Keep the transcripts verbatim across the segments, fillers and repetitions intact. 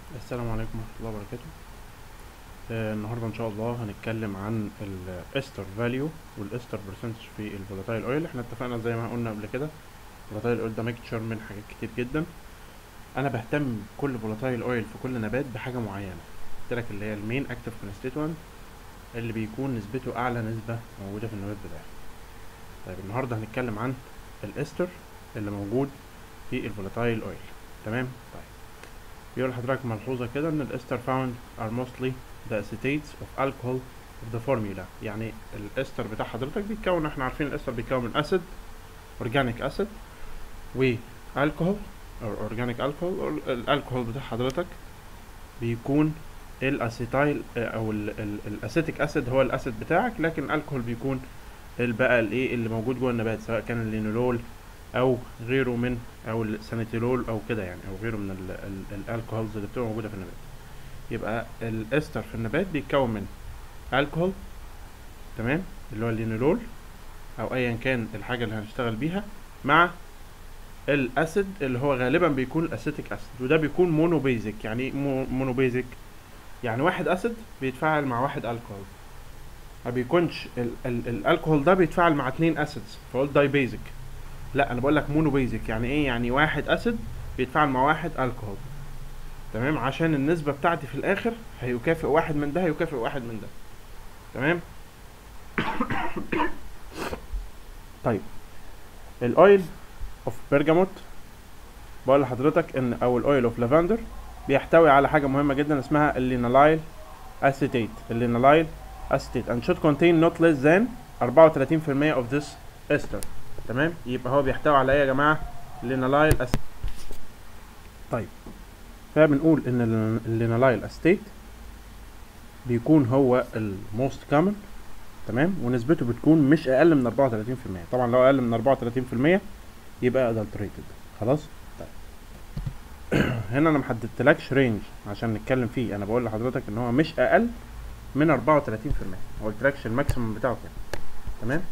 السلام عليكم ورحمة الله وبركاته. آه النهاردة إن شاء الله هنتكلم عن الإستر فاليو والإستر برسنتج في الفولاتايل أويل. احنا اتفقنا زي ما قلنا قبل كده الفولاتايل أويل ده ميكتشر من حاجات كتير جدا. أنا بهتم بكل فولاتايل أويل في كل نبات بحاجة معينة، قلت لك اللي هي المين أكتيف كونستيتوينت اللي بيكون نسبته أعلى نسبة موجودة في النبات بتاعي. طيب النهاردة هنتكلم عن الإستر اللي موجود في الفولاتايل أويل. تمام. طيب بيقول لحضرتك ملحوظة كده ان الاستر found are mostly the acetates of alcohol of the formula. يعني الاستر بتاع حضرتك بيتكون، احنا عارفين الاستر بيتكون من اسيد، اورجانيك اسيد، والكحول او اورجانيك الكحول. الالكحول بتاع حضرتك بيكون الاسيتايل او الاسيتيك اسيد هو الاسيد بتاعك، لكن الكحول بيكون بقى الايه اللي موجود جوه النبات، سواء كان اللينولول او غيره من او السانيتيلول او كده يعني، او غيره من الالكوهولز اللي بتبقى موجوده في النبات. يبقى الاستر في النبات بيتكون من الكحول، تمام، اللي هو اللينولول او ايا كان الحاجه اللي هنشتغل بيها، مع الاسيد اللي هو غالبا بيكون الاسيتيك اسيد، وده بيكون مونو بيزك. يعني ايه مونو بيزك؟ يعني واحد اسيد بيتفاعل مع واحد الكحول، ما بيكونش الالكحول ده بيتفاعل مع اتنين اسيدز فقلت داي بيزك. لا، انا بقول لك مونو بيزك. يعني ايه؟ يعني واحد اسيد بيتفاعل مع واحد الكحول، تمام، عشان النسبه بتاعتي في الاخر هيكافئ واحد من ده هيكافئ واحد من ده. تمام. طيب الاويل اوف بيرجاموت، بقول لحضرتك ان او الاويل اوف لافندر بيحتوي على حاجه مهمه جدا اسمها اللينالايل اسيتيت. اللينالايل اسيتيت and should contain not less than أربعة وتلاتين في المية of this ester. تمام. يبقى هو بيحتوي على ايه يا جماعه؟ لينالايل اسيتيت. طيب فبنقول ان اللينالايل اسيتيت بيكون هو الموست كومن، تمام، ونسبته بتكون مش اقل من أربعة وتلاتين في المية. طبعا لو اقل من أربعة وتلاتين في المية يبقى adulterated. خلاص. طيب هنا انا محددتلكش رينج عشان نتكلم فيه، انا بقول لحضرتك ان هو مش اقل من أربعة وتلاتين في المية، ما قلتلكش الماكسيمم بتاعه كام. تمام.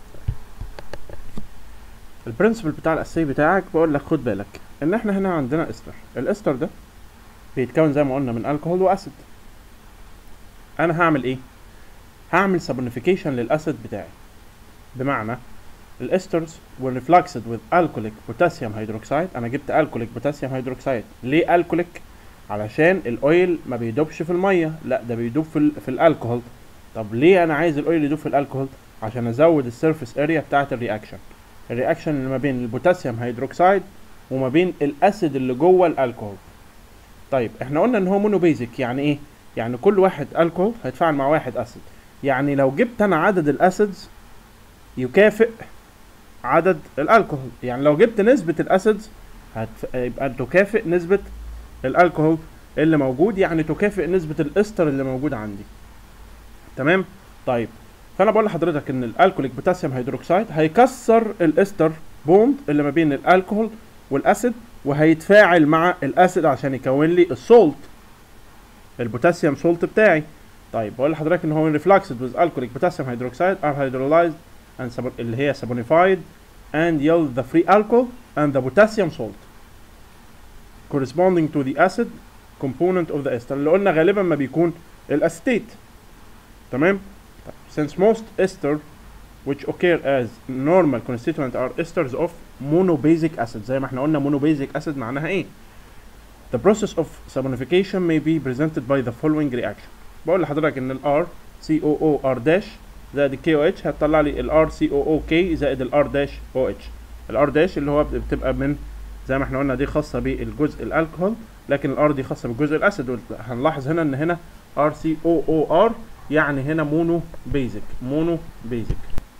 البرنسبل بتاع الاساسي بتاعك بقول لك خد بالك ان احنا هنا عندنا استر. الاستر ده بيتكون زي ما قلنا من الكحول واسيد. انا هعمل ايه؟ هعمل سابونيفيكيشن للاسيد بتاعي، بمعنى الاسترز والريفلكسد with alcoholic potassium hydroxide. انا جبت alcoholic potassium hydroxide. ليه alcoholic؟ علشان الاويل ما بيدوبش في الميه، لا ده بيدوب في ال في الالكحول. طب ليه انا عايز الاويل يدوب في الالكحول؟ عشان ازود السيرفيس اريا بتاعه الرياكشن، الرياكشن اللي ما بين البوتاسيوم هيدروكسيد وما بين الاسيد اللي جوه الالكحول. طيب احنا قلنا ان هو مونو بيزك. يعني ايه؟ يعني كل واحد الكحول هيتفاعل مع واحد اسيد. يعني لو جبت انا عدد الاسيدز يكافئ عدد الالكحول، يعني لو جبت نسبة الاسيدز هتبقى تكافئ نسبة الالكحول اللي موجود، يعني تكافئ نسبة الاستر اللي موجود عندي. تمام. طيب فانا بقول لحضرتك ان الالكوليك بوتاسيوم هيدروكسيد هيكسر الاستر بوند اللي ما بين الالكحول والاسيد، وهيتفاعل مع الاسيد عشان يكون لي السولت، البوتاسيوم سولت بتاعي. طيب بقول لحضرتك ان هو ريفلكسد with alcoholic potassium hydroxide are hydrolyzed and اللي هي saponified and yield the free alcohol and the potassium salt corresponding to the acid component of the ester، اللي قلنا غالبا ما بيكون الاسيتيت. تمام. Since most ester which occur as normal constituent are esters of monobasic acid. زي ما احنا قلنا monobasic acid معناها ايه؟ The process of saponification may be presented by the following reaction. بقول لحضرتك ان ال R C O O R dash زائد ال K O H هتطلع لي ال R C O O K زائد ال R dash O H. ال R dash اللي هو بتبقى من زي ما احنا قلنا دي خاصة بالجزء الالكحول، لكن ال R دي خاصة بالجزء الاسيد. هنلاحظ هنا ان هنا R C O O R يعني هنا مونو بيزك، مونو بيزك.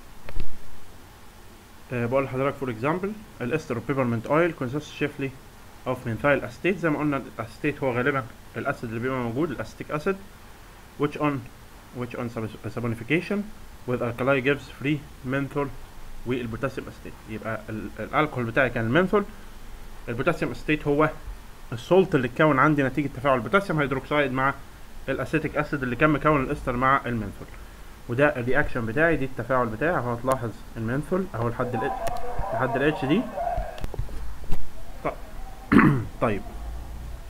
أه بقول لحضرتك فور اكزامبل الاستر اوف بيبرمنت اويل consists chiefly of methyl acetate. زي ما قلنا الاسيتيت هو غالبا الاسيد اللي بيبقى موجود، الاسيتيك اسيد، which on which on saponification with alkali gives free menthol والبوتاسيوم اسيتيت. يبقى الالكحول بتاعي كان المنثول، البوتاسيوم اسيتيت هو السولت اللي اتكون عندي نتيجه تفاعل البوتاسيوم هيدروكسيد مع الاسيتيك اسيد اللي كان مكون الاستر مع المنثول. وده الرياكشن بتاعي، دي التفاعل بتاعي اهو. هتلاحظ المنثول اهو لحد ال لحد الاتش دي. طيب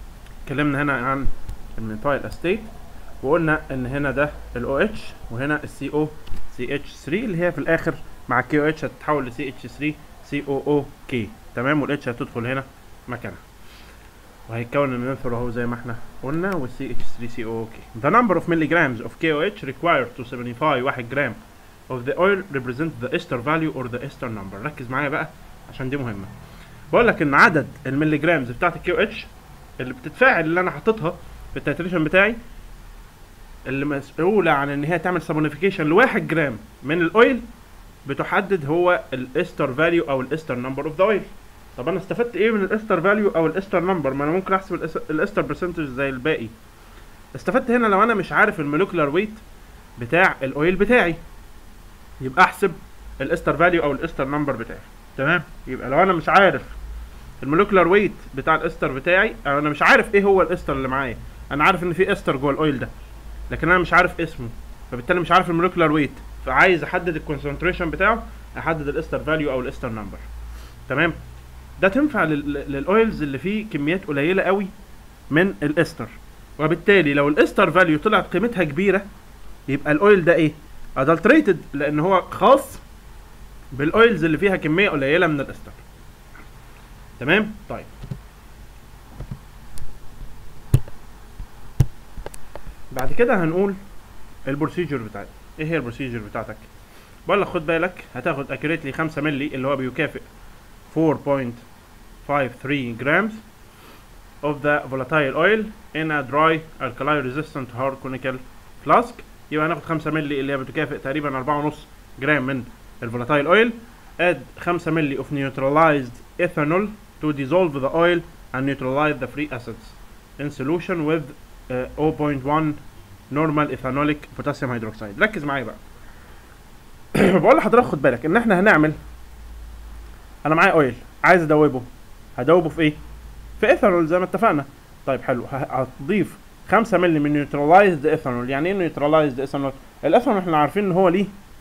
اتكلمنا هنا عن الميثايل استيت، وقلنا ان هنا ده الاو اتش وهنا السي او سي اتش ثري اللي هي في الاخر مع الكي او اتش هتتحول لسي اتش ثري سي او او كي، تمام، والاتش هتدخل هنا مكانها وهيتكون المنثور اهو زي ما احنا قلنا، والسي اتش ثري سي او او كي. The number of milligrams of كي او اتش required to seventy-five واحد جرام of the oil represent the ester value or the ester number. ركز معايا بقى عشان دي مهمة. بقول لك ان عدد الملي جرامز بتاعت الكي او اتش اللي بتتفاعل اللي انا حاططها في التيتريشن بتاعي اللي مسؤولة عن ان هي تعمل سابونيفيكيشن لواحد جرام من الاويل بتحدد هو الاستر فاليو او الاستر نمبر اوف ذا اويل. طب انا استفدت ايه من الاستر فاليو او الاستر نمبر؟ ما انا ممكن احسب الاستر برسنتج زي الباقي. استفدت هنا لو انا مش عارف المولكيولار ويت بتاع الاويل بتاعي يبقى احسب الاستر فاليو او الاستر نمبر بتاعي، تمام. يبقى لو انا مش عارف المولكيولار ويت بتاع الاستر بتاعي، او انا مش عارف ايه هو الاستر اللي معايا، انا عارف ان في استر جوه الاويل ده لكن انا مش عارف اسمه، فبالتالي مش عارف المولكيولار ويت، فعايز احدد الكونسنتريشن بتاعه، احدد الاستر فاليو او الاستر نمبر، تمام. ده تنفع للاويلز اللي فيه كميات قليله قوي من الاستر، وبالتالي لو الاستر فاليو طلعت قيمتها كبيره يبقى الاويل ده ايه؟ ادلتريتد، لان هو خاص بالاويلز اللي فيها كميه قليله من الاستر، تمام. طيب بعد كده هنقول البروسيجر بتاعتك. ايه هي البروسيجر بتاعتك؟ بقول لك خد بالك هتاخد اكيوريتلي خمسة مللي اللي هو بيكافئ four point five three grams of the volatile oil in a dry alkali resistant hard conical flask. يبقى هناخد خمسة مللي اللي هي بتكافئ تقريبا أربعة ونص جرام من الفولاتايل اويل. add خمسة مللي of neutralized ethanol to dissolve the oil and neutralize the free acids in solution with uh, zero point one normal ethanolic potassium hydroxide. ركز معايا بقى. بقول لحضرتك خد بالك ان احنا هنعمل، انا معايا اويل عايز ادوبه، هدوبه في ايه؟ في ايثانول زي ما اتفقنا. طيب حلو، هتضيف خمسة مللي من نيوترلايزد ايثانول. يعني ايه نيوترلايزد ايثانول؟ الايثانول احنا عارفين ان هو ليه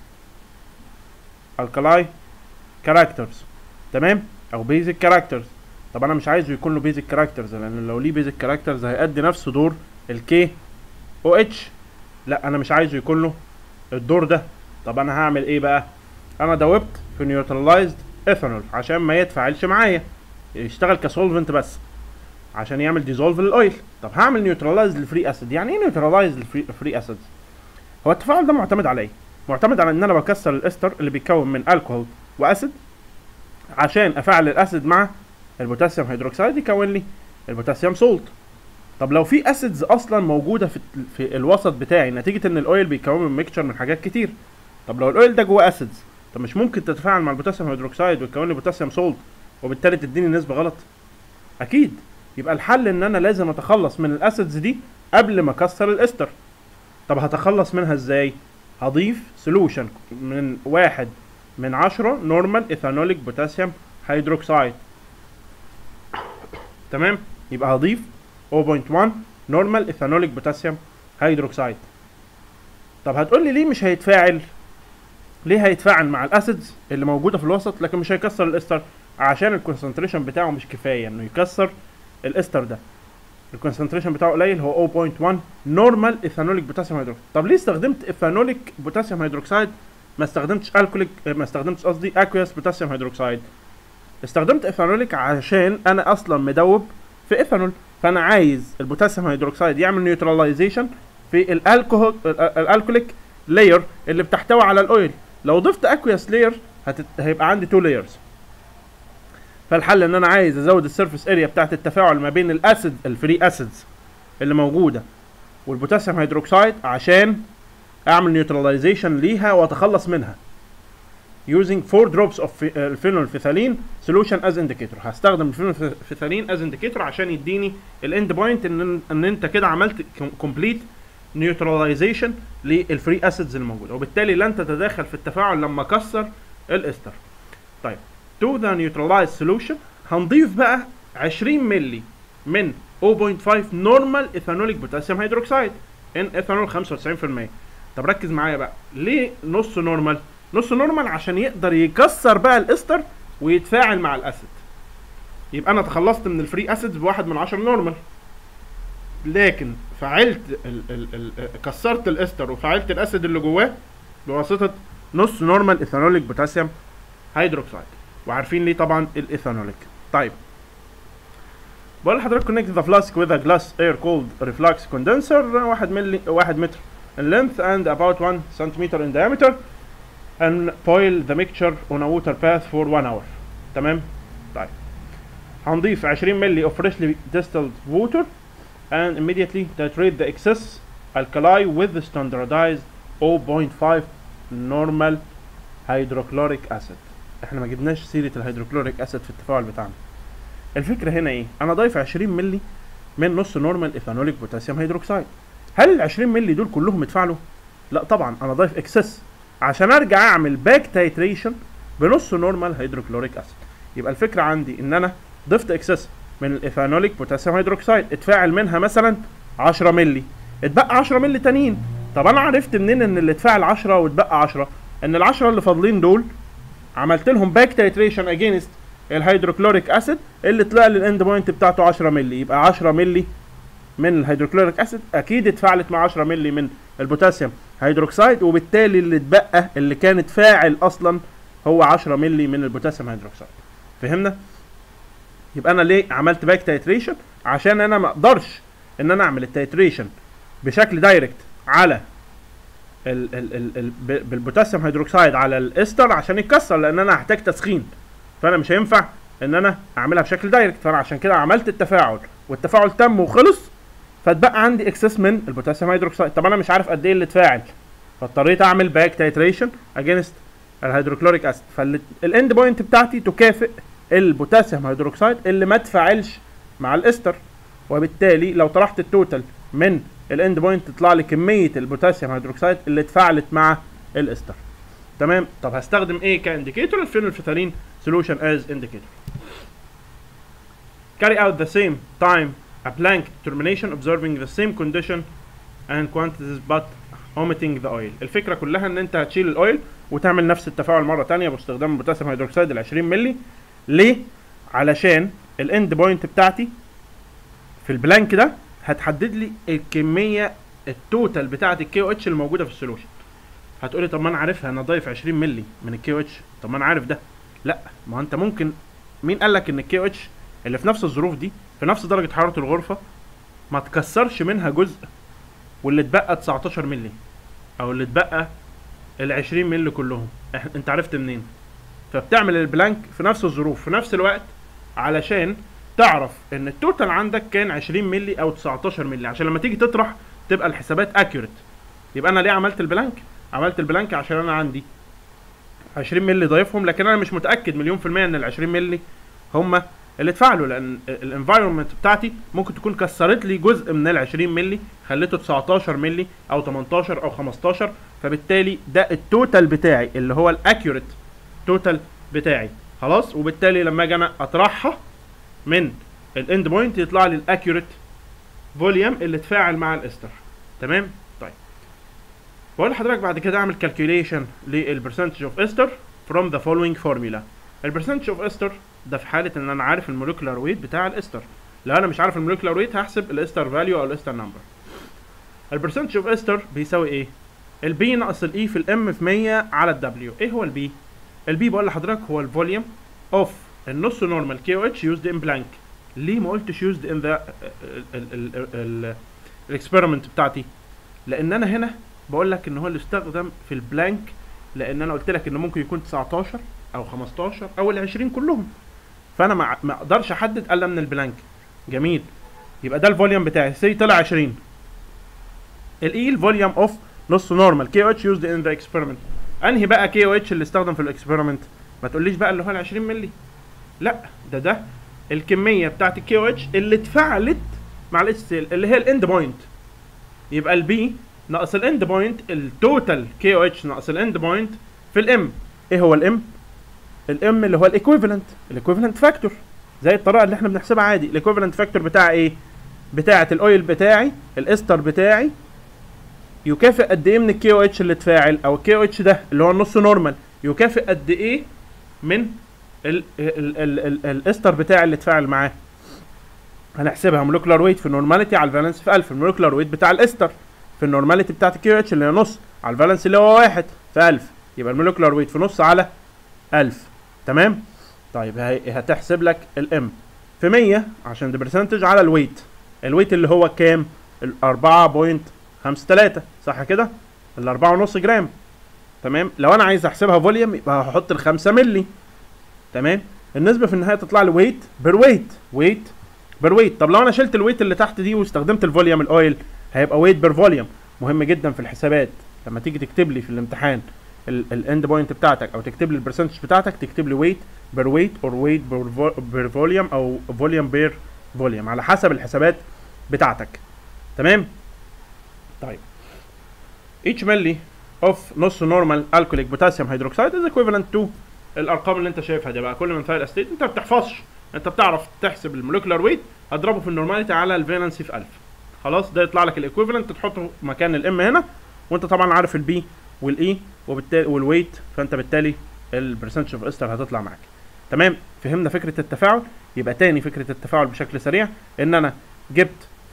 الكالاي كاركترز، تمام، او بيزك كاركترز. طب انا مش عايزه يكون له بيزك كاركترز، لان لو ليه بيزك كاركترز هيأدي نفس دور الكي او اتش. لا انا مش عايزه يكون له الدور ده. طب انا هعمل ايه بقى؟ انا دوبت في نيوترلايزد ايثانول عشان ما يتفاعلش معايا، يشتغل كسولفنت بس عشان يعمل ديزولف للاويل. طب هعمل نيوترلايز للفري اسيد. يعني ايه نيوترلايز للفري اسيد؟ هو التفاعل ده معتمد على ايه؟ معتمد على ان انا بكسر الاستر اللي بيتكون من الكحول واسيد عشان افعل الاسيد مع البوتاسيوم هيدروكسيد يكون لي البوتاسيوم سولت. طب لو في اسيدز اصلا موجوده في في الوسط بتاعي نتيجه ان الاويل بيتكون من ميكشر من حاجات كتير، طب لو الاويل ده جوه اسيدز، طب مش ممكن تتفاعل مع البوتاسيوم هيدروكسيد وتكون لي بوتاسيوم سولت وبالتالي تديني نسبه غلط؟ اكيد. يبقى الحل ان انا لازم اتخلص من الاسيدز دي قبل ما اكسر الاستر. طب هتخلص منها ازاي؟ هضيف سولوشن من واحد من عشرة نورمال ايثانوليك بوتاسيوم هيدروكسيد، تمام. يبقى هضيف zero point one نورمال ايثانوليك بوتاسيوم هيدروكسيد. طب هتقول لي ليه مش هيتفاعل؟ ليه هيتفاعل مع الاسيدز اللي موجوده في الوسط لكن مش هيكسر الاستر؟ عشان الكونسنتريشن بتاعه مش كفايه انه يكسر الاستر ده. الكونسنتريشن بتاعه قليل، هو zero point one نورمال ايثانوليك بوتاسيوم هيدروكسيد. طب ليه استخدمت ايثانوليك بوتاسيوم هيدروكسيد ما استخدمتش الكوليك، ما استخدمتش قصدي اكويس بوتاسيوم هيدروكسيد؟ استخدمت ايثانوليك عشان انا اصلا مدوب في ايثانول، فانا عايز البوتاسيوم هيدروكسيد يعمل نيوتراليزيشن في الالكوهول الالكوليك لاير اللي بتحتوي على الاويل. لو ضفت اكويس لاير هتت... هيبقى عندي تو لايرز. فالحل ان انا عايز ازود السيرفيس اريا بتاعت التفاعل ما بين الاسيد الفري اسيدز اللي موجوده والبوتاسيوم هيدروكسيد عشان اعمل نيوتراليزيشن ليها واتخلص منها using four drops of phenolphthalein solution as indicator. هستخدم الفينولفيثالين as indicator عشان يديني الاند بوينت ان ان انت كده عملت complete neutralization للفري اسيدز الموجوده، وبالتالي لن تتداخل في التفاعل لما اكسر الاستر. طيب to the neutralized solution هنضيف بقى عشرين مللي من zero point five نورمال ايثانوليك بوتاسيوم هيدروكسيد ان ايثانول خمسة وتسعين في المية. طب ركز معايا بقى، ليه نص نورمال؟ نص نورمال عشان يقدر يكسر بقى الاستر ويتفاعل مع الاسيد. يبقى انا تخلصت من الفري اسيدز بواحد من عشرة نورمال، لكن فعلت ال ال ال كسرت الاستر وفعلت الاسيد اللي جواه بواسطه نص نورمال ايثانوليك بوتاسيوم هيدروكسيد. وعارفين ليه طبعا الايثانوليك. طيب بقول لحضرتك connect the flask with a glass air cooled reflux condenser واحد ملي واحد متر in length and about one centimeter in diameter and boil the mixture on a water bath for one hour. تمام. طيب هنضيف عشرين ملي of freshly distilled water and immediately titrate the excess alkali with the standardized zero point five normal hydrochloric acid. احنا ما جبناش سيره الهيدروكلوريك اسيد في التفاعل بتاعنا. الفكره هنا ايه؟ انا ضايف عشرين ملي من نص نورمال ايثانوليك بوتاسيوم هيدروكسيد. هل ال عشرين ملي دول كلهم اتفاعلوا؟ لا طبعا، انا ضايف اكسس عشان ارجع اعمل باك تايتريشن بنص نورمال هيدروكلوريك اسيد. يبقى الفكره عندي ان انا ضفت اكسس من الايثانوليك بوتاسيوم هيدروكسيد، اتفاعل منها مثلا عشرة ملي، اتبقى عشرة ملي تانيين. طب انا عرفت منين ان اللي اتفاعل عشرة واتبقى عشرة؟ ان ال عشرة اللي فاضلين دول عملت لهم باك تايتريشن اجينست الهيدروكلوريك اسيد اللي طلع لي الاند بوينت بتاعته عشرة ملي. يبقى عشرة ملي من الهيدروكلوريك اسيد اكيد اتفاعلت مع عشرة ملي من البوتاسيوم هيدروكسيد، وبالتالي اللي اتبقى اللي كانت فاعل اصلا هو عشرة ملي من البوتاسيوم هيدروكسيد. فهمنا؟ يبقى انا ليه عملت باك تايتريشن؟ عشان انا ما اقدرش ان انا اعمل التايتريشن بشكل دايركت على ال ال ال ال بالبوتاسيوم هيدروكسيد على الاستر عشان يتكسر، لان انا هحتاج تسخين، فانا مش هينفع ان انا اعملها بشكل دايركت. فانا عشان كده عملت التفاعل والتفاعل تم وخلص، فاتبقى عندي اكسس من البوتاسيوم هيدروكسيد. طب انا مش عارف قد ايه اللي اتفاعل، فاضطريت اعمل باك تايتريشن اجينست الهيدروكلوريك اسيد، فالاند بوينت بتاعتي تكافئ البوتاسيوم هيدروكسيد اللي ما اتفاعلش مع الاستر، وبالتالي لو طرحت التوتال من الاند بوينت تطلع لي كميه البوتاسيوم هيدروكسيد اللي اتفاعلت مع الاستر. تمام. طب هستخدم ايه كانديكيتور؟ الفينولفتالين solution as indicator. Carry out the same time a blank determination observing the same condition and quantities but omitting the oil. الفكره كلها ان انت هتشيل الاويل وتعمل نفس التفاعل مره ثانيه باستخدام البوتاسيوم هيدروكسيد ال عشرين ملي. ليه؟ علشان الاند بوينت بتاعتي في البلانك ده هتحدد لي الكميه التوتال بتاعه الكي او اتش اللي موجوده في السولوشن. هتقولي طب ما انا عارفها، انا ضايف عشرين ملي من الكي او اتش، طب ما انا عارف ده. لا، ما انت ممكن، مين قال لك ان الكي او اتش اللي في نفس الظروف دي في نفس درجه حراره الغرفه ما تكسرش منها جزء واللي اتبقى تسعتاشر ملي او اللي اتبقى ال عشرين ملي كلهم؟ انت عرفت منين؟ فبتعمل البلانك في نفس الظروف في نفس الوقت علشان تعرف ان التوتال عندك كان عشرين ملي او تسعتاشر ملي، عشان لما تيجي تطرح تبقى الحسابات اكيوريت. يبقى انا ليه عملت البلانك؟ عملت البلانك عشان انا عندي عشرين ملي ضايفهم، لكن انا مش متاكد مليون في الميه ان ال عشرين ملي هم اللي اتفاعلوا، لان الانفايرمنت بتاعتي ممكن تكون كسرت لي جزء من ال عشرين ملي خليته تسعتاشر ملي او تمنتاشر او خمستاشر، فبالتالي ده التوتال بتاعي اللي هو الاكيوريت توتال بتاعي. خلاص. وبالتالي لما اجي انا اطرحها من الاند بوينت يطلع لي الاكيوريت فوليوم اللي اتفاعل مع الاستر. تمام. طيب بقول لحضرتك بعد كده اعمل كالكوليشن للبرسنتج اوف استر from the following formula. البرسنتج اوف استر ده في حاله ان انا عارف الموليكولار ويت بتاع الاستر. لو انا مش عارف الموليكولار ويت هحسب الاستر فاليو او الاستر نمبر. البرسنتج اوف استر بيساوي ايه؟ البي ناقص الاي في الام في مية على الدبليو. ايه هو البي؟ البي بقول لحضرتك هو الفوليوم اوف النص نورمال كي او اتش يوزد ان بلانك. ليه ما قلتش يوزد ان ذا الاكسبيرمنت بتاعتي؟ لان انا هنا بقول لك ان هو اللي استخدم في البلانك، لان انا قلت لك انه ممكن يكون تسعتاشر او خمستاشر او ال عشرين كلهم، فانا ما اقدرش احدد الا من البلانك. جميل. يبقى ده الفوليوم بتاعي، سي طلع عشرين. الاي الفوليوم اوف نص نورمال كي او اتش يوزد ان ذا اكسبيرمنت. انهي بقى كي او اتش اللي استخدم في الاكسبيرمنت؟ ما تقوليش بقى اللي هو ال عشرين ملي، لا، ده ده الكميه بتاعت الكي او اتش اللي اتفاعلت مع الاتش سي ال اللي هي الاند بوينت. يبقى البي ناقص الاند بوينت، التوتال كي او اتش ناقص الاند بوينت في الام. ايه هو الام؟ الام اللي هو الايكويفالنت، الايكويفالنت فاكتور، زي الطريقه اللي احنا بنحسبها عادي. الايكويفالنت فاكتور بتاع ايه؟ بتاعه الاويل بتاعي، الاستر بتاعي، يكافئ قد ايه من الكي او اتش اللي اتفاعل، او الكي او اتش ده اللي هو النص نورمال يكافئ قد ايه من ال ال ال ال الاستر بتاعي اللي اتفاعل معاه. هنحسبها مولكولار ويت في النورماليتي على الفالنس في ألف. المولكولار ويت بتاع الاستر في النورماليتي بتاعت الكيو اتش اللي هي نص على الفالنس اللي هو واحد في ألف، يبقى المولكولار ويت في نص على ألف. تمام. طيب هتحسب لك الام في مية عشان ده برسنتج على الويت. الويت اللي هو كام؟ أربعة فاصلة خمسة تلاتة، صح كده؟ ال أربعة ونص جرام. تمام. لو انا عايز احسبها فوليوم يبقى هحط ال خمسة مللي. تمام. النسبه في النهايه تطلع لي ويت بير ويت، ويت بير ويت. طب لو انا شلت الويت اللي تحت دي واستخدمت الفوليوم الاويل هيبقى ويت بير فوليوم. مهم جدا في الحسابات لما تيجي تكتب لي في الامتحان الاند بوينت بتاعتك او تكتب لي البرسنتج بتاعتك تكتب لي ويت بير ويت اور ويت بير فوليوم او فوليوم بير فوليوم على حسب الحسابات بتاعتك. تمام. طيب each milli of نص normal alcoholic potassium hydroxide is equivalent to الارقام اللي انت شايفها دي بقى. كل ما فيها استيت انت ما بتحفظش، انت بتعرف تحسب المولكيولار ويت هتضربه في النورماليتي على الفالنسي في ألف. خلاص ده يطلع لك الايكويفالنت تحطه مكان الام هنا، وانت طبعا عارف البي والاي وبالتالي والويت، فانت بالتالي البرسنتج اوف استر هتطلع معاك. تمام. فهمنا فكره التفاعل. يبقى تاني فكره التفاعل بشكل سريع ان انا جبت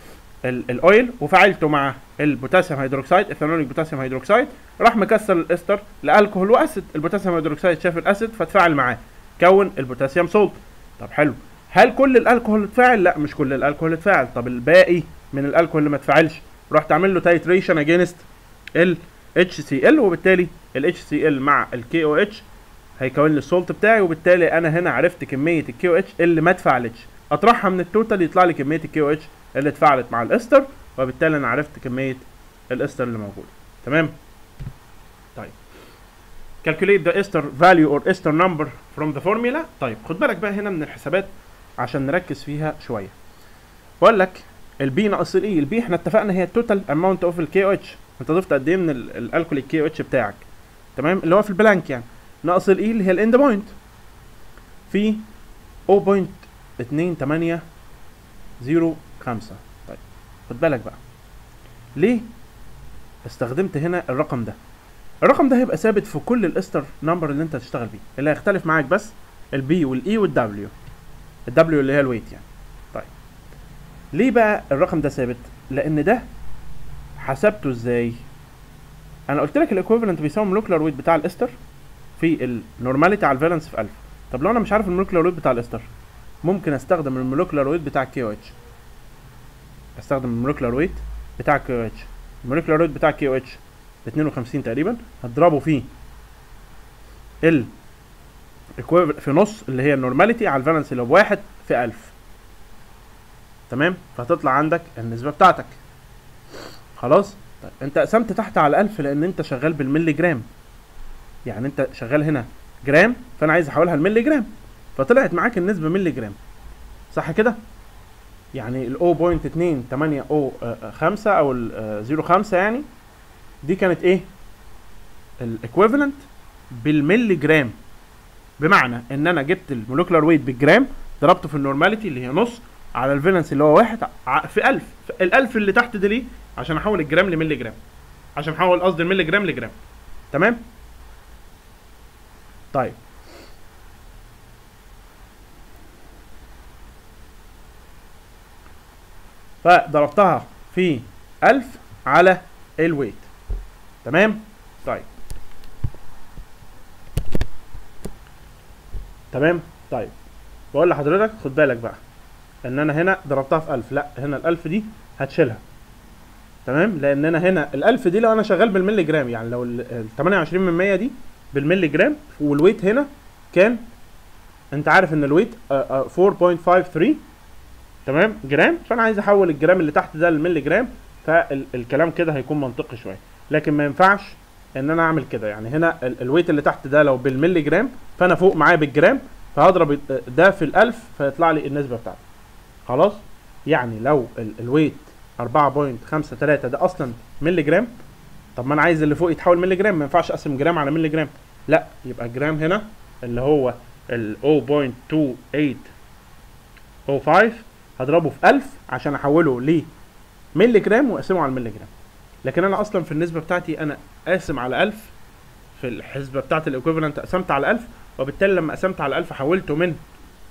الاويل وفعلته مع البوتاسيوم هيدروكسيد، ايثانوليك بوتاسيوم هيدروكسيد، راح مكسر الاستر لالكوهول واسيد. البوتاسيوم هيدروكسيد شاف الاسيد فتفاعل معاه كون البوتاسيوم سولت. طب حلو، هل كل الالكوهول اتفاعل؟ لا مش كل الالكوهول اتفاعل. طب الباقي من الالكوهول اللي ما اتفاعلش رحت اعمل له تايتريشن اجينست ال اتش سي ال، وبالتالي ال اتش سي ال مع ال كي او اتش هيكون لي السولت بتاعي، وبالتالي انا هنا عرفت كميه ال كي او اتش اللي ما اتفاعلتش، اطرحها من التوتال يطلع لي كميه ال كي او اتش اللي اتفاعلت مع الاستر، وبالتالي انا عرفت كميه الاستر اللي موجوده. تمام. طيب calculate the ester value or ester number from the formula. طيب خد بالك بقى هنا من الحسابات عشان نركز فيها شويه. بقول لك البي ناقص الاي. البي احنا اتفقنا هي التوتال اماونت اوف الكي او اتش، انت ضفت قد ايه من الالكول الكي او اتش بتاعك. تمام. اللي هو في البلانك يعني. ناقص الاي اللي هي الاند بوينت في صفر فاصلة اتنين تمانية صفر خمسة. طيب خد بالك بقى ليه استخدمت هنا الرقم ده. الرقم ده هيبقى ثابت في كل الاستر نمبر اللي انت هتشتغل بيه، اللي هيختلف معاك بس البي والاي والدبليو. الدبليو اللي هي الويت يعني. طيب ليه بقى الرقم ده ثابت؟ لان ده حسبته ازاي؟ انا قلت لك الايكويفالنت بيساوي المولكيولار ويت بتاع الاستر في النورماليتي على الفالنس في ألف. طب لو انا مش عارف المولكيولار ويت بتاع الاستر ممكن استخدم المولكيولار ويت بتاع الكي او اتش. استخدم المولكيولار ويت بتاع الكي او اتش. المولكيولار ويت بتاع الكي او اتش ب اتنين وخمسين تقريبا، هتضربه فيه ال في نص اللي هي النورماليتي على الفالنس اللي هو بواحد في ألف. تمام. فهتطلع عندك النسبه بتاعتك. خلاص. طيب انت قسمت تحت على ألف لان انت شغال بالملي جرام، يعني انت شغال هنا جرام فانا عايز احولها لملي جرام، فطلعت معاك النسبه ملي جرام، صح كده؟ يعني ال صفر فاصلة اتنين تمانية خمسة او ال صفر فاصلة خمسة يعني دي كانت ايه؟ الايكويفالنت بالملي جرام، بمعنى ان انا جبت المولكيولار ويت بالجرام ضربته في النورماليتي اللي هي نص على الفالنس اللي هو واحد في ألف. الألف اللي تحت دي ليه؟ عشان احول الجرام لملي جرام، عشان احول قصدي الملي جرام لجرام. تمام. طيب فضربتها في ألف على الويت. تمام. طيب تمام. طيب بقول لحضرتك خد بالك بقى ان انا هنا ضربتها في ألف، لا هنا الألف دي هتشيلها. تمام. لان انا هنا الألف دي لو انا شغال بالملي جرام، يعني لو ال تمانية وعشرين من مية دي بالملي جرام، والويت هنا كان انت عارف ان الويت أربعة فاصلة خمسة تلاتة تمام جرام، فانا عايز احول الجرام اللي تحت ده للملي جرام، فالكلام كده هيكون منطقي شويه. لكن ما ينفعش ان انا اعمل كده، يعني هنا الويت اللي تحت ده لو بالملي جرام فانا فوق معايا بالجرام، فهضرب ده في الألف فيطلع لي النسبه بتاعتي. خلاص. يعني لو الويت أربعة فاصلة خمسة تلاتة ده اصلا ملي جرام، طب ما انا عايز اللي فوق يتحول ملي جرام، ما ينفعش اقسم جرام على ملي جرام، لا يبقى الجرام هنا اللي هو ال صفر فاصلة اتنين تمانية صفر خمسة هضربه في ألف عشان احوله لملي جرام واقسمه على الملي جرام. لكن انا اصلا في النسبه بتاعتي انا قاسم على ألف، في الحسبه بتاعت الايكويفالنت قسمت على ألف، وبالتالي لما قسمت على ألف حولته من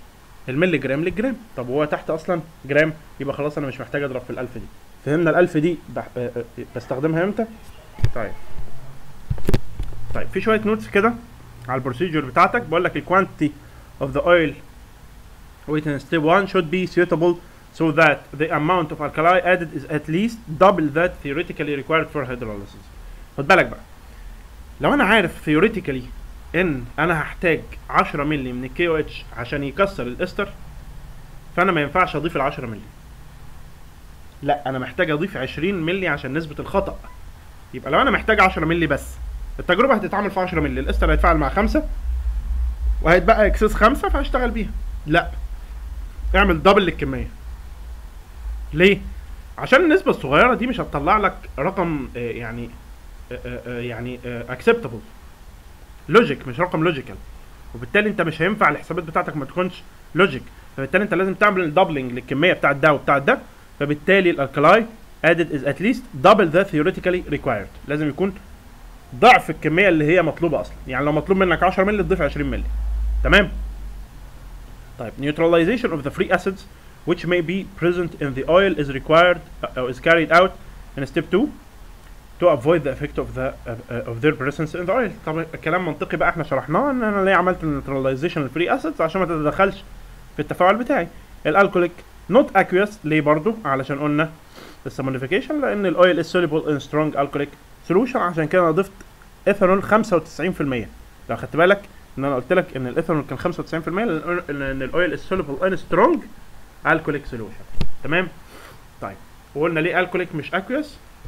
الملي جرام للجرام. طب هو تحت اصلا جرام، يبقى خلاص انا مش محتاج اضرب في الالف دي. فهمنا الالف دي بح... بستخدمها امتى؟ طيب طيب في شويه نوتس كده على البروسيجر بتاعتك. بقول لك الكوانتيتي of the oil within step one should be suitable so that the amount of alkali added is at least double that theoretically required for hydrolysis. خد بالك بقى، لو انا عارف theoretically ان انا هحتاج عشرة مللي من الكي او اتش عشان يكسر الاستر، فانا ما ينفعش اضيف ال عشرة مللي، لا انا محتاج اضيف عشرين مللي عشان نسبه الخطا. يبقى لو انا محتاج عشرة مللي بس، التجربه هتتعمل في عشرة مللي، الاستر هيتفاعل مع خمسة وهيتبقى اكسس خمسة فهشتغل بيها. لا، اعمل دبل للكميه. ليه؟ عشان النسبه الصغيره دي مش هتطلع لك رقم آه يعني آه آه يعني اكسبتابل لوجيك، مش رقم لوجيكال، وبالتالي انت مش هينفع الحسابات بتاعتك ما تكونش لوجيك. فبالتالي انت لازم تعمل دبلنج للكميه بتاعت ده وبتاعت ده. فبالتالي الالكلاي added is at least double the theoretically required. لازم يكون ضعف الكميه اللي هي مطلوبه اصلا. يعني لو مطلوب منك عشرة مللي تضيف عشرين مللي. تمام؟ طيب neutralization of the free acids which may be present in the oil is required or is carried out in step two to avoid the effect of the uh, of their presence in the oil. طبعا كلام منطقي بقى احنا شرحناه، ان انا ليه عملت neutralization للفري اسيدز عشان ما تتدخلش في التفاعل بتاعي. الالكوليك not aqueous ليه برضو؟ علشان قلنا السامونيفيكيشن، لان الاويل is soluble in strong alcoholic solution، عشان كده انا ضفت ايثانول خمسة وتسعين في المية. لو خدت بالك ان انا قلت لك ان الايثانول كان خمسة وتسعين في المية لان الاويل is soluble in strong alcoholic solution. تمام؟ طيب وقلنا ليه الكوليك مش aqueous.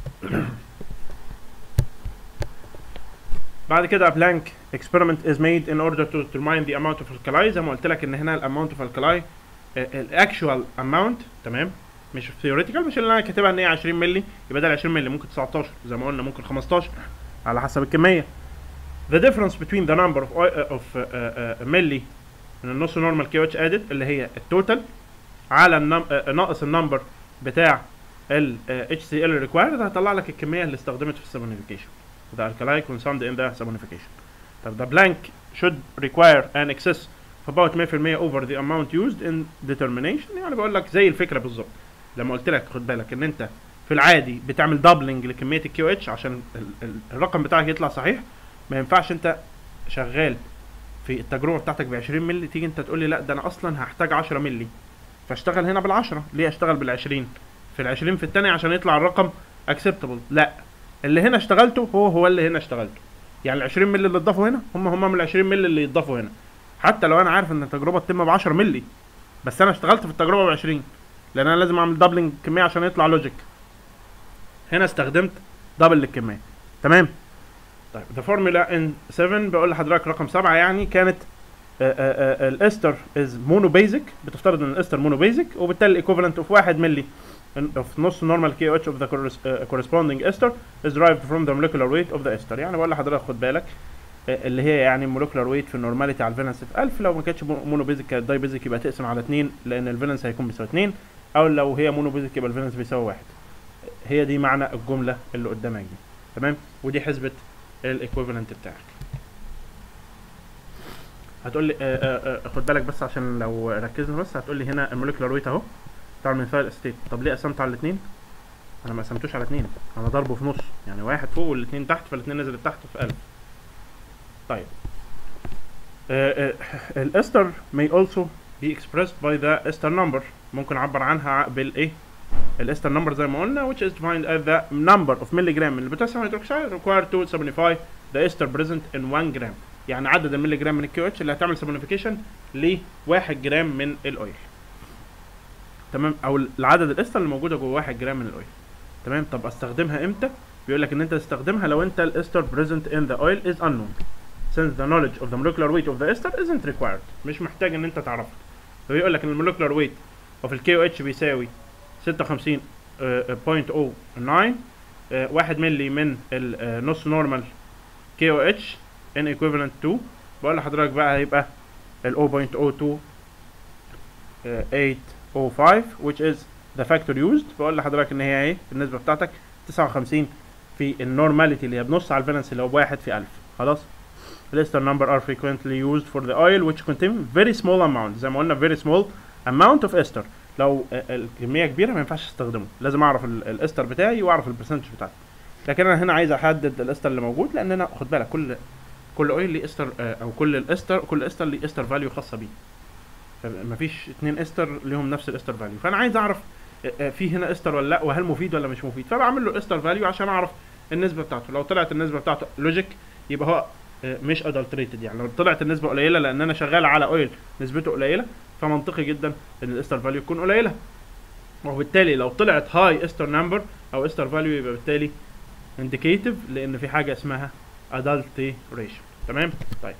بعد كده blank experiment is made in order to determine the amount of alkali. زي ما قلت لك ان هنا الاماونت اوف alkali الاكشوال اماونت، تمام، مش theoretical، مش اللي انا كاتبها ان هي عشرين مللي، يبقى ده ال عشرين مللي ممكن تسعتاشر زي ما قلنا، ممكن خمستاشر على حسب الكميه. the difference between the number of of uh, uh, مللي من النص نورمال كي اتش added اللي هي التوتال على النم... uh, ناقص النمبر بتاع ال اتش سي ال required، هيطلع لك الكميه اللي استخدمت في السامونيفيكيشن. the alkali consumed in the saponification. طب the blank should require an excess of about مية في المية over the amount used in determination. يعني بقول لك زي الفكره بالظبط لما قلت لك خد بالك ان انت في العادي بتعمل دبلنج لكميه الكيو اتش عشان ال ال الرقم بتاعك يطلع صحيح. ما ينفعش انت شغال في التجربه بتاعتك ب عشرين مللي تيجي انت تقول لي لا ده انا اصلا هحتاج عشرة مللي، فاشتغل هنا بالعشرة. ليه اشتغل بالعشرين في العشرين في الثانيه عشان يطلع الرقم acceptable؟ لا، اللي هنا اشتغلته هو هو اللي هنا اشتغلته. يعني ال عشرين مللي اللي اتضافوا هنا هم هم من ال عشرين مللي اللي يتضافوا هنا، حتى لو انا عارف ان التجربه تتم ب عشرة مللي، بس انا اشتغلت في التجربه ب عشرين لان انا لازم اعمل دبلنج كميه عشان يطلع لوجيك. هنا استخدمت دبل للكميه. تمام؟ طيب the formula in سبعة بقول لحضرتك رقم سبعة يعني كانت الاستر از مونو بيزك، بتفترض ان الاستر مونو بيزك، وبالتالي الايكوفالنت اوف واحد مللي of نص normal كي اتش of the corresponding ester is derived from the molecular weight of the ester. يعني بقول لحضرتك خد بالك اللي هي يعني molecular weight في النورماليتي على الفالنس في ألف. لو ما كانتش مونو بيزك كانت داي بيزك يبقى تقسم على اتنين لان الفالنس هيكون بيساوي اتنين، او لو هي مونو بيزك يبقى الفالنس بيساوي واحد. هي دي معنى الجمله اللي قدامك دي. تمام؟ ودي حسبه الايكوفالنت بتاعك. هتقول لي آآ آآ خد بالك بس عشان لو ركزنا بس، هتقول لي هنا الموليكولار ويت اهو بتاع الميثايل استيت. طب ليه قسمت على الاثنين؟ انا ما قسمتوش على اثنين، انا ضربه في نص، يعني واحد فوق والاثنين تحت، فالاثنين نزلت تحت في ألف. طيب الاستر may also be expressed by the ester number. ممكن اعبر عنها بالايه؟ الاستر نمبر زي ما قلنا which is defined as the number of milligram من البوتاسيوم هيدروكسيد required to saponify the ester present in one gram. يعني عدد الملي جرام من الكيو اتش اللي هتعمل سابونيفيكيشن ل واحد جرام من الاويل. تمام؟ او العدد الاستر اللي موجوده جوه واحد جرام من الاويل. تمام؟ طب استخدمها امتى؟ بيقول لك ان انت تستخدمها لو انت الاستر present in the oil is unknown since the knowledge of the molecular weight of the ester isn't required. مش محتاج ان انت تعرفها. فبيقول لك ان المولكيولار ويت اوف الكيو اتش بيساوي ستة وخمسين بوينت صفر تسعة واحد مللي من النص نورمال كيو اتش ان equivalent to. بقول لحضرتك بقى هيبقى ال صفر بوينت صفر اتنين ثمانية صفر خمسة which is the factor used. بقول لحضرتك ان هي ايه النسبه بتاعتك تسعة وخمسين في النورماليتي اللي هي بنص على الفالنس اللي هو بواحد في ألف. خلاص؟ الاستر نمبر are frequently used for the oil which contain very small amount. زي ما قلنا very small amount of ester. لو الكميه كبيره ما ينفعش استخدمه، لازم اعرف الاستر بتاعي واعرف البرسنتج بتاعتي. لكن انا هنا عايز احدد الاستر اللي موجود، لان انا خد بالك كل كل اويل ليه استر، او كل الاستر كل استر ليه استر فاليو خاصه بيه. فمفيش اتنين استر ليهم نفس الاستر فاليو، فانا عايز اعرف في هنا استر ولا لا، وهل مفيد ولا مش مفيد. فبعمل له استر فاليو عشان اعرف النسبه بتاعته. لو طلعت النسبه بتاعته لوجيك يبقى هو مش ادلتريتد، يعني لو طلعت النسبه قليله لان انا شغال على اويل نسبته قليله، فمنطقي جدا ان الاستر فاليو تكون قليله. وبالتالي لو طلعت هاي استر نمبر او استر فاليو يبقى بالتالي انديكيتيف، لان في حاجه اسمها adulteration. تمام. طيب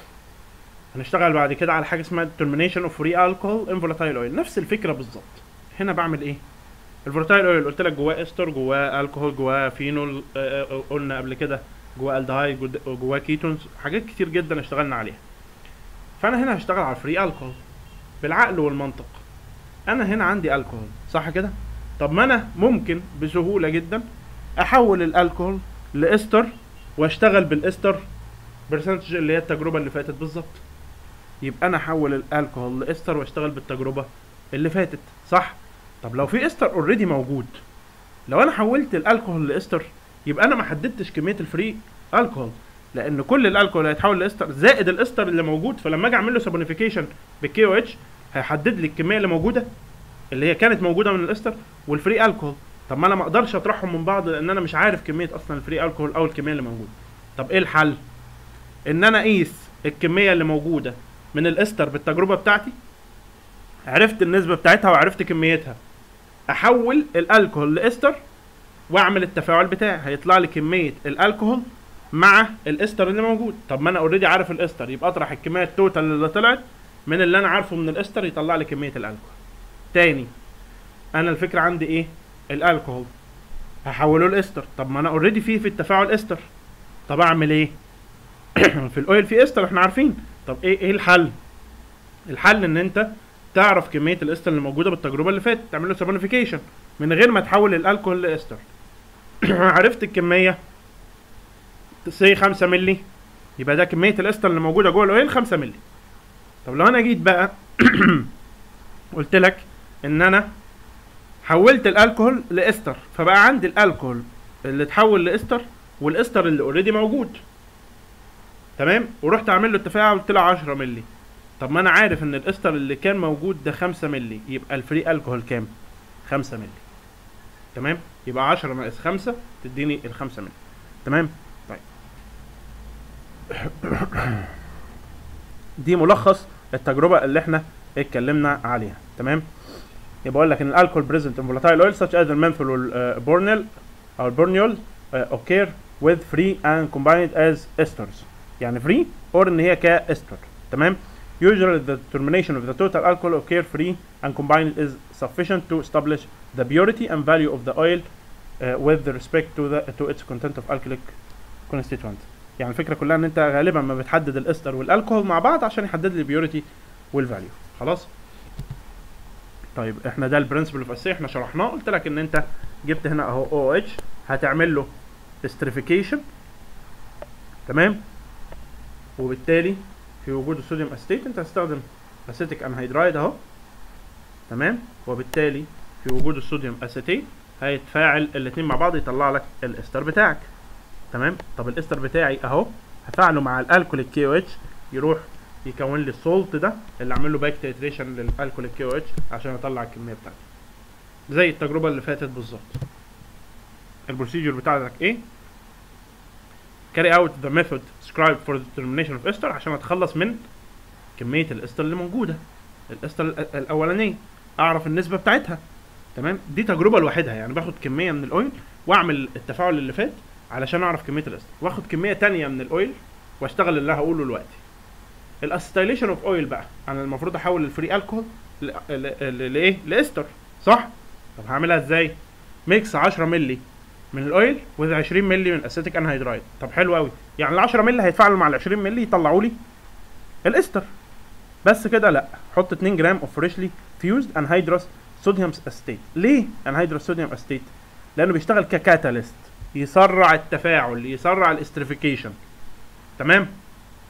هنشتغل بعد كده على حاجه اسمها termination of free alcohol in volatile oil. نفس الفكره بالظبط. هنا بعمل ايه؟ الفولاتايل اويل قلت لك جواه استر، جواه الكحول، جواه فينول، آه آه قلنا قبل كده جواه الدهايد، جواه كيتونز، حاجات كتير جدا اشتغلنا عليها. فانا هنا هشتغل على الفري الكحول بالعقل والمنطق. انا هنا عندي الكحول صح كده؟ طب ما انا ممكن بسهوله جدا احول الالكحول لاستر واشتغل بالاستر برسنتج اللي هي التجربه اللي فاتت بالظبط. يبقى انا احول الالكحول لاستر واشتغل بالتجربه اللي فاتت صح؟ طب لو في استر اوريدي موجود، لو انا حولت الالكحول لاستر يبقى انا ما حددتش كميه الفري الكحول، لان كل الالكحول هيتحول لاستر زائد الاستر اللي موجود. فلما اجي اعمل له سابونيفيكيشن بالكي او اتش هيحدد لي الكميه اللي موجوده اللي هي كانت موجوده من الاستر والفري الكحول. طب ما انا ما اقدرش اطرحهم من بعض لان انا مش عارف كميه اصلا الفري الكحول او الكميه اللي موجوده. طب ايه الحل؟ ان انا اقيس الكميه اللي موجوده من الاستر بالتجربه بتاعتي، عرفت النسبه بتاعتها وعرفت كميتها، احول الالكحول لاستر واعمل التفاعل بتاعي، هيطلع لي كميه الالكحول مع الاستر اللي موجود. طب ما انا اوريدي عارف الاستر، يبقى اطرح الكميه التوتال اللي طلعت من اللي انا عارفه من الاستر يطلع لي كميه الالكحول. تاني انا الفكره عندي ايه؟ الالكحول هحوله لاستر. طب ما انا اوريدي فيه في التفاعل استر، طب اعمل ايه؟ في الاويل في استر احنا عارفين. طب ايه ايه الحل؟ الحل ان انت تعرف كميه الاستر اللي موجوده بالتجربه اللي فاتت، تعمل له سابونيفيكيشن من غير ما تحول الالكحول لاستر. عرفت الكميه سي خمسة مللي، يبقى ده كميه الاستر اللي موجوده جوه الاويل خمسة مللي. طب لو انا جيت بقى قلت لك ان انا حولت الالكحول لاستر، فبقى عندي الالكحول اللي اتحول لاستر والاستر اللي اوريدي موجود تمام، ورحت اعمل له التفاعل طلع عشرة مللي. طب ما انا عارف ان الاستر اللي كان موجود ده خمسة مللي، يبقى الفري الكحول كام؟ خمسة مللي. تمام، يبقى عشرة ناقص خمسة تديني ال خمسة مللي. تمام. طيب دي ملخص التجربه اللي احنا اتكلمنا عليها. تمام، يبقى اقول لك ان الالكحول بريزنت ان فولاتايل اويل such as المنثول والبورنيل او البورنيول occur with free and combined as esters، يعني free or ان هي كاستر. تمام. Usually the termination of the total alcohol occur free and combined is sufficient to establish the purity and value of the oil uh, with respect to the to its content of alcoholic constituent. يعني الفكره كلها ان انت غالبا ما بتحدد الاستر والالكحول مع بعض عشان يحدد لي البيوريتي والفاليو. خلاص. طيب احنا ده البرنسبل اوف اسي احنا شرحناه. قلت لك ان انت جبت هنا اهو او اتش هتعمل له استريفيكيشن. تمام، وبالتالي في وجود الصوديوم اسيتيت انت هتستخدم اسيتيك انهيدرايد اهو. تمام، وبالتالي في وجود الصوديوم اسيتيت هيتفاعل الاثنين مع بعض يطلع لك الاستر بتاعك. تمام. طب الاستر بتاعي اهو هفعله مع الالكوليك كي او اتش يروح يكون لي السولت ده اللي عامل له باك تيتريشن للالكوليك كي او اتش عشان اطلع الكميه بتاعتي زي التجربه اللي فاتت بالظبط. البروسيجر بتاعتك ايه؟ carry out the method described for the determination of ester عشان اتخلص من كميه الاستر اللي موجوده، الاستر الاولانيه اعرف النسبه بتاعتها. تمام، دي تجربه لوحدها، يعني باخد كميه من الاويل واعمل التفاعل اللي فات علشان اعرف كميه الاستر، واخد كميه تانية من الاويل واشتغل اللي هقوله دلوقتي. الاسيتيليشن اوف اويل بقى انا المفروض احول الفري الكحول لايه؟ لاستر صح؟ طب هعملها ازاي؟ ميكس عشرة مللي من الاويل و عشرين مللي من اسيتيك انهيدرايد. طب حلو قوي، يعني ال عشرة مللي هيتفاعلوا مع ال عشرين مللي يطلعوا لي الاستر بس كده؟ لا، حط اتنين جرام اوف فريشلي فيوزد انهيدروس صوديوم اسيتيت. ليه انهيدروس صوديوم اسيتيت؟ لانه بيشتغل ككاتاليست، يسرع التفاعل، يسرع الاستريفيكيشن. تمام.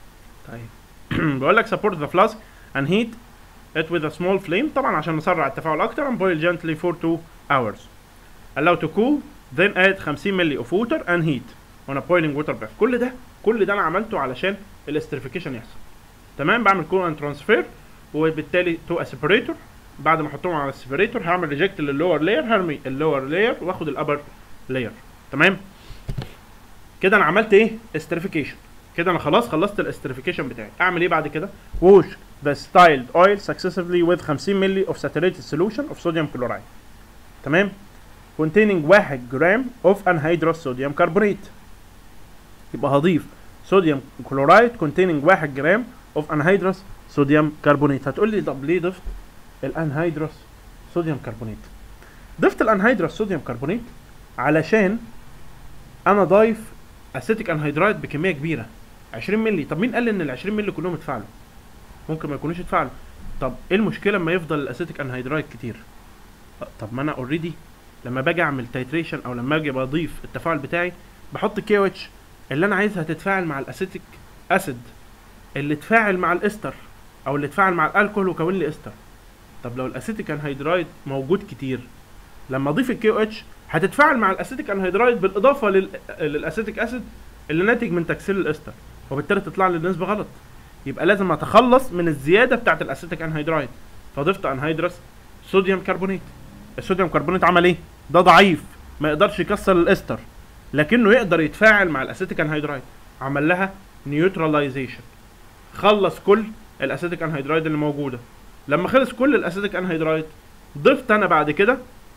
طيب بقول لك support the flask and heat it with a small flame، طبعا عشان نسرع التفاعل اكتر and boil gently for two hours. allow to cool then add خمسين مللي of water and heat on a boiling water bath. كل ده كل ده انا عملته علشان الاستريفيكيشن يحصل. تمام. بعمل كول اند ترانسفير وبالتالي تو اسبريتور. بعد ما احطهم على السبريتور هعمل ريجكت لللور لاير، هرمي اللور لاير واخد الابر لاير. تمام. كده انا عملت ايه؟ استريفيكيشن. كده انا خلاص خلصت الاستريفيكيشن بتاعي. اعمل ايه بعد كده؟ wash the styled oil successively with خمسين مللي of saturated solution of sodium chloride. تمام. containing واحد جرام of anhydrous sodium carbonate. يبقى هضيف صوديوم كلورايد containing واحد جرام of anhydrous sodium carbonate. هتقول لي طب ليه ضفت الانهيدروس صوديوم كربونات؟ ضفت الانهيدروس صوديوم كربونات علشان انا ضايف اسيتيك انهيدرايد بكميه كبيره عشرين مللي. طب مين قال ان ال عشرين مللي كلهم اتفاعلوا؟ ممكن ما يكونوش اتفاعلوا. طب ايه المشكله لما يفضل الاسيتيك انهيدرايد كتير؟ طب ما انا اوريدي لما باجي اعمل تايتريشن او لما اجي بضيف التفاعل بتاعي بحط كي او اتش اللي انا عايزها تتفاعل مع الاسيتيك اسيد اللي اتفاعل مع الاستر او اللي اتفاعل مع الالكول وكون لي استر. طب لو الاسيتيك انهيدرايد موجود كتير لما اضيف الكي او اتش هتتفاعل مع الاسيتيك انهيدرايد بالاضافه لل... للاسيتيك اسيد اللي ناتج من تكسير الاستر، وبالتالي تطلع لي النسبه غلط. يبقى لازم اتخلص من الزياده بتاعه الاسيتيك انهيدرايد، فضفت انهيدرس صوديوم كربونات. الصوديوم كربونات عمل ايه؟ ده ضعيف ما يقدرش يكسر الاستر لكنه يقدر يتفاعل مع الاسيتيك انهيدرايد. عمل لها نيوتراليزيشن، خلص كل الاسيتيك انهيدرايد اللي موجوده. لما خلص كل الاسيتيك انهيدرايد ضفت انا بعد كده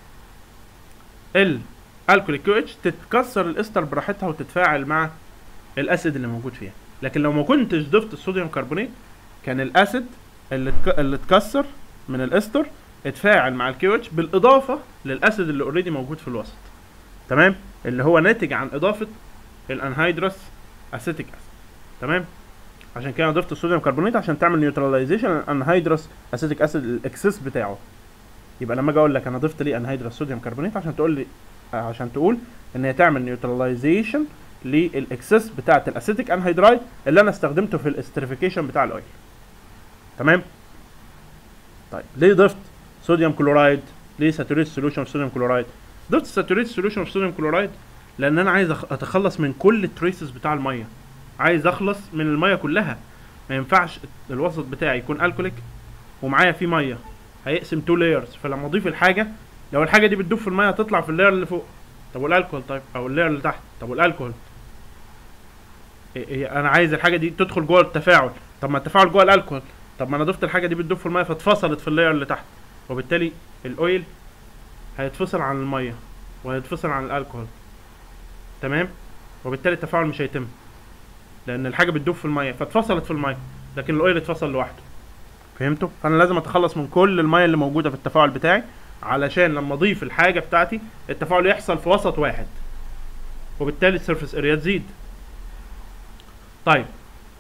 الالكول كيو اتش تتكسر الاستر براحتها وتتفاعل مع الاسيد اللي موجود فيها. لكن لو ما كنتش ضفت الصوديوم كربونات كان الاسيد اللي اللي اتكسر من الاستر اتفاعل مع الكيو اتش بالاضافه للاسيد اللي اوريدي موجود في الوسط. تمام. اللي هو ناتج عن اضافه الانهيدرس اسيتيك اسيد. تمام. عشان كده ضفت الصوديوم كربونات عشان تعمل نيوتراليزيشن الانهيدرس اسيتيك اسيد الاكسس بتاعه. يبقى لما اجي اقول لك انا ضفت ليه انهيدرس صوديوم كربونات عشان تقول لي عشان تقول ان هي تعمل نيوتراليزيشن للاكسس بتاعه الاسيتيك انهيدرايد اللي انا استخدمته في الاستريفيكيشن بتاع الاويل. تمام. طيب ليه ضفت صوديوم كلورايد؟ ليه ساتوريت سوليوشن اوف صوديوم كلورايد؟ ضفت ساتوريت سوليوشن اوف صوديوم كلورايد لان انا عايز اتخلص من كل التريسز بتاع الميه. عايز اخلص من الميه كلها. ما ينفعش الوسط بتاعي يكون الكوليك ومعايا فيه ميه، هيقسم تو لايرز. فلما اضيف الحاجه لو الحاجه دي بتدوب في الميه هتطلع في اللاير اللي فوق. طب والالكول؟ طيب او اللاير اللي تحت. طب والالكول إيه إيه انا عايز الحاجه دي تدخل جوه التفاعل. طب ما التفاعل جوه الالكول. طب ما انا ضفت الحاجه دي بتدوب في الميه فاتفصلت في اللاير اللي تحت، وبالتالي الاويل هيتفصل عن الميه وهيتفصل عن الالكول. تمام. وبالتالي التفاعل مش هيتم لان الحاجه بتدوب في الميه فاتفصلت في الميه، لكن الاويل اتفصل لوحده. فهمتوا؟ فانا لازم اتخلص من كل الميه اللي موجوده في التفاعل بتاعي علشان لما اضيف الحاجه بتاعتي التفاعل يحصل في وسط واحد، وبالتالي السيرفيس اريا تزيد. طيب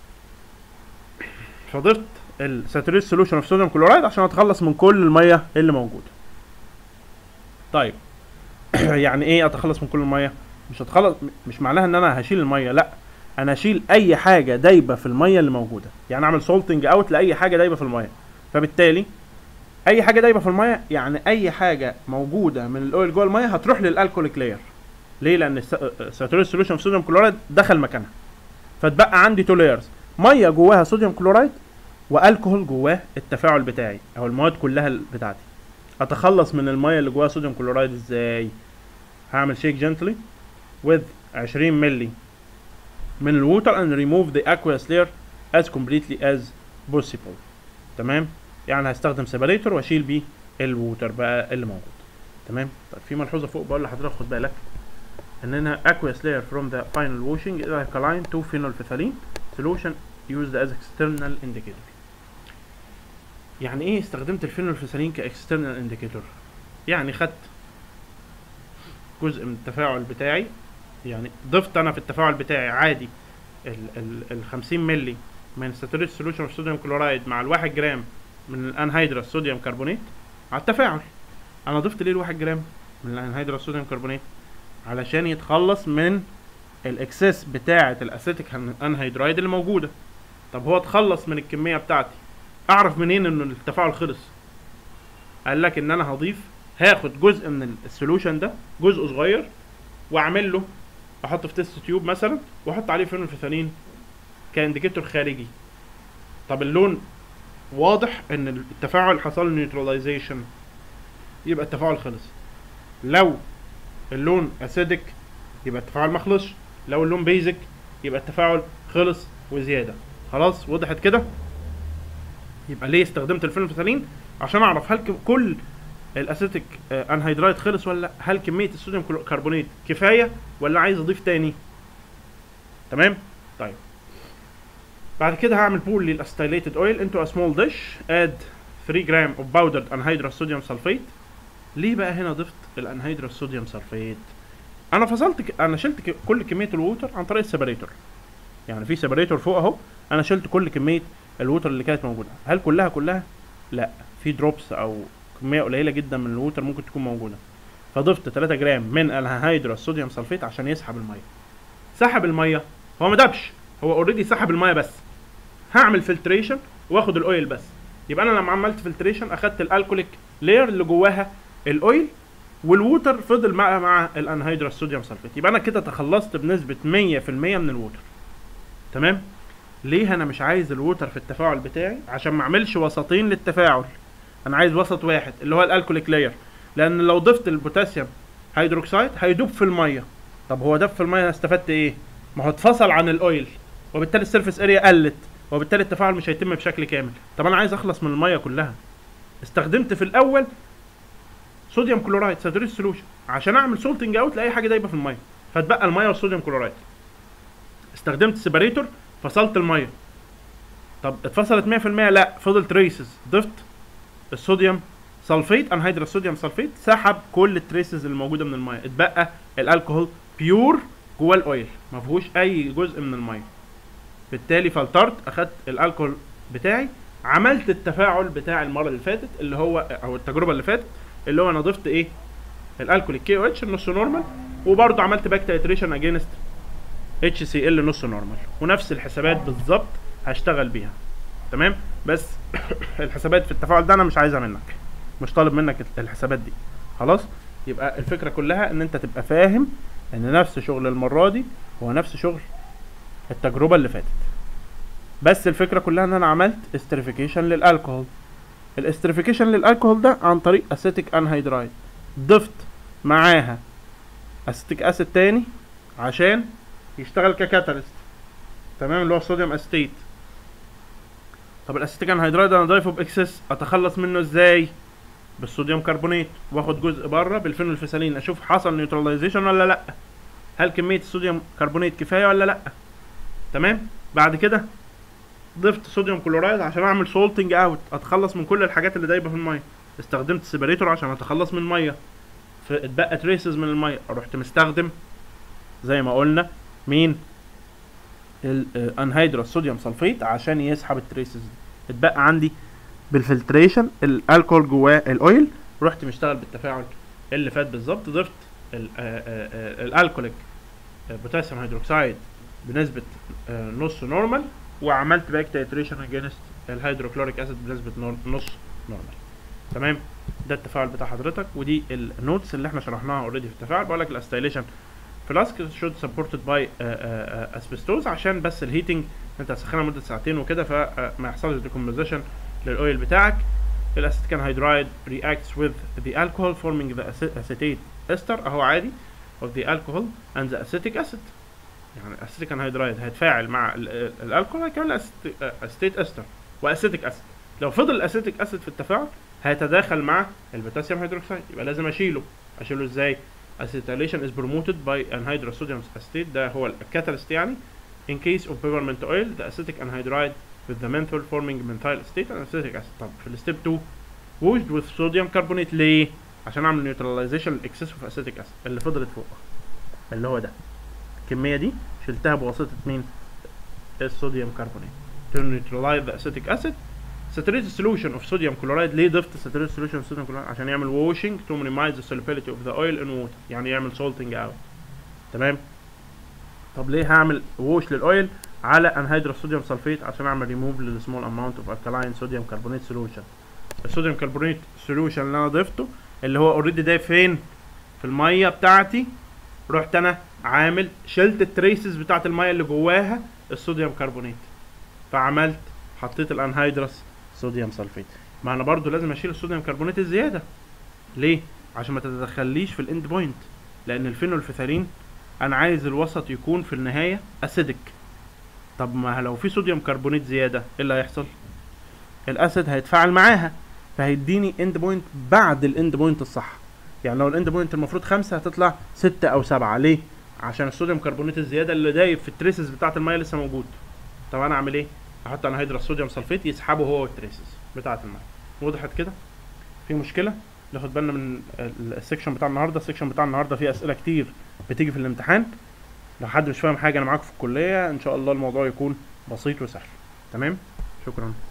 فضفت الساتوريت سوليوشن اوف صوديوم كلورايد عشان اتخلص من كل الميه اللي موجوده. طيب يعني ايه اتخلص من كل الميه؟ مش هتخلص مش معناها ان انا هشيل الميه، لا، انا اشيل اي حاجه دايبه في الميه اللي موجوده. يعني اعمل سولتنج اوت لاي حاجه دايبه في الميه. فبالتالي اي حاجه دايبه في الميه يعني اي حاجه موجوده من الاويل جوه الميه هتروح للالكوليك لاير. ليه؟ لان الساتوريت سوليوشن اوف صوديوم كلورايد دخل مكانها، فتبقى عندي تو لايرز، ميه جواها صوديوم كلورايد والكحول جواه التفاعل بتاعي او المواد كلها بتاعتي. اتخلص من الميه اللي جواها صوديوم كلورايد ازاي؟ هعمل شيك جنتلي with عشرين مللي من الووتر and remove the aqueous layer as completely as possible. تمام. يعني هستخدم سيبريتور واشيل بيه الووتر بقى اللي موجود. تمام. طيب في ملحوظه فوق بقول لحضرتك خد بالك ان هنا aqueous layer from the final washing is alkaline to phenolphthalein solution used as external indicator. يعني ايه استخدمت الفينولفثالين كاكسترنال انديكيتور؟ يعني خدت جزء من التفاعل بتاعي، يعني ضفت انا في التفاعل بتاعي عادي ال ال ال خمسين مللي من ساتوريت سوليوشن اوف صوديوم كلورايد مع الواحد جرام من الانهيدرس صوديوم كربونات على التفاعل. انا ضفت ليه الواحد جرام من الانهيدرس صوديوم كربونات؟ علشان يتخلص من الاكسس بتاعه الاسيتيك انهيدرايد اللي موجوده. طب هو اتخلص من الكميه بتاعتي، اعرف منين ان التفاعل خلص؟ قال لك ان انا هضيف، هاخد جزء من السولوشن ده، جزء صغير، واعمل له، احطه في تيست تيوب مثلا، واحط عليه فينولفثالين كانديكيتور خارجي. طب اللون واضح ان التفاعل حصل له نيوتراليزيشن، يبقى التفاعل خلص. لو اللون اسيدك يبقى التفاعل ما خلصش، لو اللون بيزك يبقى التفاعل خلص وزياده. خلاص وضحت كده؟ يبقى ليه استخدمت الفينولفثالين؟ عشان اعرف هل كل الاسيتيك انهيدرايد خلص ولا لا، هل كميه الصوديوم كربونات كفايه ولا عايز اضيف تاني. تمام. طيب بعد كده هعمل بول للاستايليتد اويل انتو ا سمول ديش، اد ثري جرام اوف باودرد انهيدرous صوديوم سلفيت. ليه بقى هنا ضفت الانهيدرous صوديوم سلفيت؟ انا فصلت ك... انا شلت ك... كل كميه الووتر عن طريق السيبريتور. يعني في سيبريتور فوق اهو، انا شلت كل كميه الووتر اللي كانت موجوده. هل كلها كلها؟ لا، في دروبس او كميه قليله جدا من الووتر ممكن تكون موجوده. فضفت ثلاثة جرام من الانهيدرous صوديوم سلفيت عشان يسحب الميه. سحب الميه، هو ما دبش، هو اوريدي سحب الميه بس. هعمل فلتريشن واخد الاويل بس. يبقى انا لما عملت فلتريشن اخدت الالكوليك لاير اللي جواها الاويل، والووتر فضل مع مع الانهيدرous صوديوم سلفيت. يبقى انا كده تخلصت بنسبه مية في المية من الووتر. تمام. ليه انا مش عايز الووتر في التفاعل بتاعي؟ عشان ما اعملش وسطين للتفاعل، انا عايز وسط واحد اللي هو الالكوليك لاير. لان لو ضفت البوتاسيوم هيدروكسيد هيدوب في الميه. طب هو دب في الميه، انا استفدت ايه؟ ما هو اتفصل عن الاويل، وبالتالي السيرفيس اريا قلت، وبالتالي التفاعل مش هيتم بشكل كامل. طب انا عايز اخلص من الميه كلها. استخدمت في الاول صوديوم كلورايد ساتوريت سولوشن عشان اعمل سولتنج اوت لاي حاجه دايبه في الميه، فتبقى الميه والصوديوم كلورايد. استخدمت سيبريتور، فصلت الميه. طب اتفصلت مية في المية؟ لا، فضل تريسز. ضفت الصوديوم سلفيت، انهيدرous صوديوم سلفيت، سحب كل التريسز اللي موجوده من الميه، اتبقى الالكوهول بيور جوه الاويل، ما فيهوش اي جزء من الميه. بالتالي فلترت، اخدت الالكوهول بتاعي، عملت التفاعل بتاع المره اللي فاتت اللي هو او التجربه اللي فاتت اللي هو انا ضفت ايه؟ الالكول كي او اتش نص نورمال، وبرده عملت باك تايتريشن اجينست اتش سي ال نص نورمال، ونفس الحسابات بالظبط هشتغل بيها. تمام. بس الحسابات في التفاعل ده انا مش عايزها منك، مش طالب منك الحسابات دي. خلاص. يبقى الفكره كلها ان انت تبقى فاهم ان نفس شغل المره دي هو نفس شغل التجربه اللي فاتت، بس الفكره كلها ان انا عملت استريفيكيشن للالكوهول. الاستريفيكيشن للالكوهول ده عن طريق اسيتيك انهيدرايد، ضفت معاها اسيتيك اسيد تاني عشان يشتغل ككاتاليست. تمام. اللي هو الصوديوم اسيتيت. طب الاسيتيك انهيدرايد انا ضايفه باكسس، اتخلص منه ازاي؟ بالصوديوم كربونات، واخد جزء بره بالفينولفثالين، اشوف حصل نيوتراليزيشن ولا لا، هل كميه الصوديوم كربونات كفايه ولا لا. تمام. بعد كده ضفت صوديوم كلورايد عشان اعمل سولتنج اوت، اتخلص من كل الحاجات اللي دايبه في الميه. استخدمت سيبريتور عشان اتخلص من الميه، فاتبقى تريسز من الميه، رحت مستخدم زي ما قلنا مين؟ الانهيدرous صوديوم سلفيت عشان يسحب التريسز دي. اتبقى عندي بالفلتريشن الالكول جواه الاويل، رحت مشتغل بالتفاعل اللي فات بالظبط. ضفت الالكوليك بوتاسيوم هيدروكسيد بنسبه نص نورمال، وعملت باك تايتريشن اجينست الهيدروكلوريك اسيد بنسبه نص نورمال. تمام. ده التفاعل بتاع حضرتك، ودي النوتس اللي احنا شرحناها اوريدي في التفاعل. بقول لك الاستايليشن فلاسك شود سبورتد باي اسبستوز عشان بس الهيتنج، انت هتسخنها مده ساعتين وكده فما يحصلش ديكومبوزيشن للاويل بتاعك. الاسيتيك انهيدرايد reacts with the alcohol forming the acetate ester اهو عادي of the alcohol and the acetic acid. يعني الاسيتيك انهيدرايد هيتفاعل مع الالكول هيكون اسيتيت استر واسيتيك اسيد. لو فضل الاسيتيك اسيد في التفاعل هيتداخل مع البوتاسيوم هيدروكسيد، يبقى لازم اشيله. اشيله ازاي؟ acetylation is promoted by anhydrous sodium acetate، ده هو الكاتاليست يعني. in case of peppermint oil the acetic anhydride with the menthol forming methyl acetate and acetic acid. طب في الستيب اتنين washed with sodium carbonate ليه؟ عشان اعمل نيوتراليزيشن الاكسس اوف اسيتيك اسيد اللي فضلت فوق، اللي هو ده. الكميه دي شلتها بواسطه مين؟ الصوديوم كربونات to neutralize the acetic acid. saturated solution of sodium chloride. ليه ضفت saturated solution of sodium chloride؟ عشان يعمل washing to minimize the solubility of the oil in water، يعني يعمل salting out. تمام. طب ليه هعمل wash للاويل؟ على انهيدرس صوديوم سلفيت عشان اعمل ريموف للسمول اماونت اوف الكالاين صوديوم كربونيت سوليوشن. الصوديوم كربونيت سوليوشن اللي انا ضفته اللي هو اوريدي ده فين في الميه بتاعتي، رحت انا عامل شلت التريسز بتاعت الميه اللي جواها الصوديوم كربونيت، فعملت حطيت الانهيدرس صوديوم سلفيت. ما انا برضو لازم اشيل الصوديوم كربونيت الزياده. ليه؟ عشان ما تتدخليش في الاند بوينت، لان الفينولفيثالين انا عايز الوسط يكون في النهايه اسيدك. طب ما لو في صوديوم كربونيت زياده ايه اللي هيحصل؟ الاسيد هيتفاعل معاها فهيديني اند بوينت بعد الاند بوينت الصح. يعني لو الاند بوينت المفروض خمسة هتطلع ستة او سبعة. ليه؟ عشان الصوديوم كربونيت الزياده اللي دايب في التريسز بتاعه الميه لسه موجود. طب انا اعمل ايه؟ احط انهيدرس صوديوم سلفيت يسحبه هو والتريسز بتاعه الميه. وضحت كده؟ في مشكله؟ ناخد بالنا من السكشن بتاع النهارده. السكشن بتاع النهارده فيه اسئله كتير بتيجي في الامتحان. لو حد مش فاهم حاجه انا معاكم في الكليه ان شاء الله الموضوع يكون بسيط وسهل. تمام؟ شكرا.